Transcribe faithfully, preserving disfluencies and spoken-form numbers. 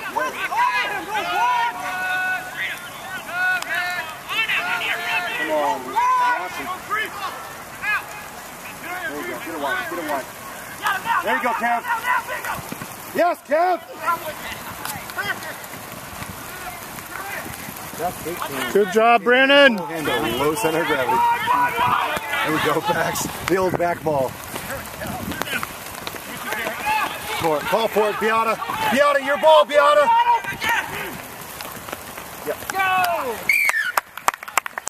Come on. Awesome. There you go. Get a one. Get a one. There you go, Kev. Yes, Kev. Good job, Brandon. Low center of gravity. There we go, backs. The old back ball. For it. Call for it, Beata. Beata, your ball, Beata. Yep. Go!